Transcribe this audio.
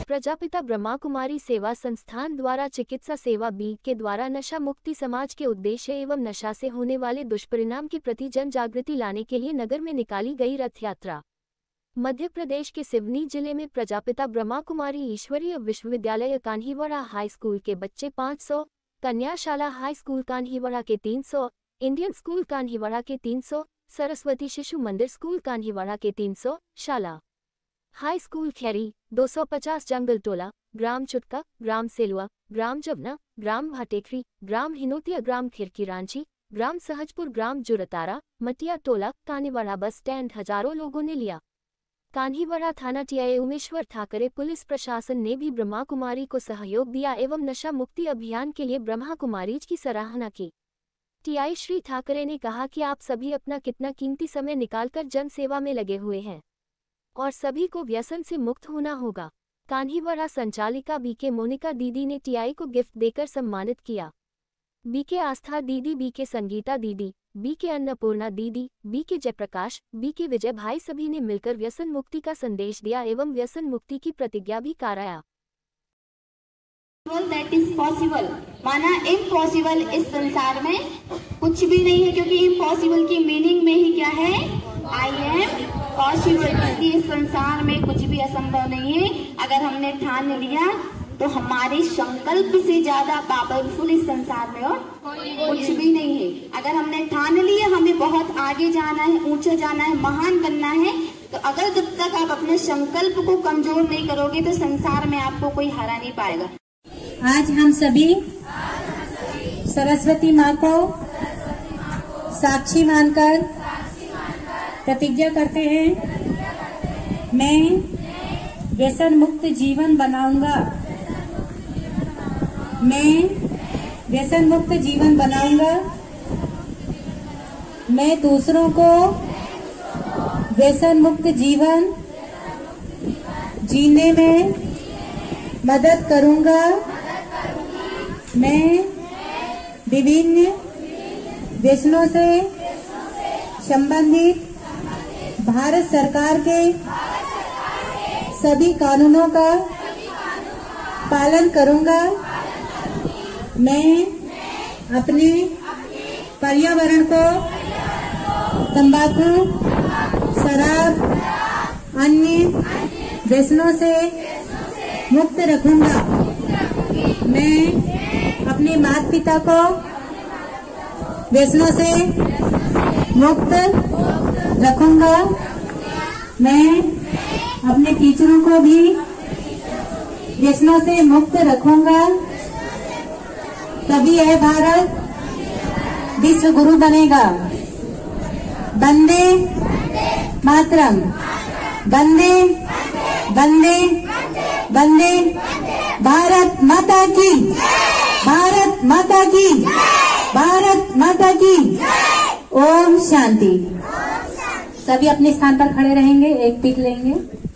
प्रजापिता ब्रह्मा कुमारी सेवा संस्थान द्वारा चिकित्सा सेवा बी के द्वारा नशा मुक्ति समाज के उद्देश्य एवं नशा से होने वाले दुष्परिणाम के प्रति जन जागृति लाने के लिए नगर में निकाली गई रथ यात्रा। मध्य प्रदेश के सिवनी जिले में प्रजापिता ब्रह्मा कुमारी ईश्वरीय विश्वविद्यालय कान्हीवाड़ा हाई स्कूल के बच्चे 500, कन्याशाला हाई स्कूल कान्हीवाड़ा के 300, इंडियन स्कूल कान्हीवाड़ा के 300, सरस्वती शिशु मंदिर स्कूल कान्हीवाड़ा के 300, शाला हाई स्कूल खैरी 250 जंगल टोला, ग्राम चुटका, ग्राम सेलुआ, ग्राम जबना, ग्राम भाटेखरी, ग्राम हिनोतिया, ग्राम खिरकी रांची, ग्राम सहजपुर, ग्राम जुरतारा, मटिया टोला, कान्हीवाड़ा बस स्टैंड हजारों लोगों ने लिया। कान्हीवाड़ा थाना टीआई उमेश्वर ठाकरे पुलिस प्रशासन ने भी ब्रह्मा कुमारी को सहयोग दिया एवं नशा मुक्ति अभियान के लिए ब्रह्मा कुमारी की सराहना की। टीआई श्री ठाकरे ने कहा कि आप सभी अपना कितना कीमती समय निकालकर जन सेवा में लगे हुए हैं और सभी को व्यसन से मुक्त होना होगा। कान्हीवाड़ा संचालिका बीके मोनिका दीदी ने टीआई को गिफ्ट देकर सम्मानित किया। बीके आस्था दीदी, बीके संगीता दीदी, बीके अन्नपूर्णा दीदी, बीके जयप्रकाश, बीके विजय भाई सभी ने मिलकर व्यसन मुक्ति का संदेश दिया एवं व्यसन मुक्ति की प्रतिज्ञा भी कराया। That is possible, माना इम्पॉसिबल इस संसार में कुछ भी नहीं है, क्योंकि इम्पॉसिबल की मीनिंग में ही क्या है, आई एम पॉसिबल। इस संसार में कुछ भी असंभव नहीं है। अगर हमने ठान लिया तो हमारे संकल्प से ज्यादा पावरफुल इस संसार में और कुछ भी नहीं है। अगर हमने ठान लिया हमें बहुत आगे जाना है, ऊंचा जाना है, महान बनना है, तो अगर जब तक आप अपने संकल्प को कमजोर नहीं करोगे तो संसार में आपको कोई हरा नहीं पाएगा। आज हम सभी सरस्वती माँ को साक्षी मानकर प्रतिज्ञा करते हैं, मैं व्यसन मुक्त जीवन बनाऊंगा, मैं व्यसन मुक्त जीवन बनाऊंगा, मैं दूसरों को व्यसन मुक्त जीवन जीने में मदद करूंगा, मैं विभिन्न व्यसनों से संबंधित भारत सरकार के सभी कानूनों का पालन करूंगा, मैं अपने पर्यावरण को तंबाकू, शराब, अन्य व्यसनों से मुक्त रखूंगा, मैं अपने माता पिता को व्यसनों से मुक्त रखूंगा, मैं अपने टीचरों को भी व्यसनों से मुक्त रखूंगा, तभी यह भारत विश्व गुरु बनेगा। वंदे मातरम, वंदे वंदे वंदे, भारत माता की, भारत माता की, भारत माता की। ओम शांति। सभी अपने स्थान पर खड़े रहेंगे, एक पिक लेंगे।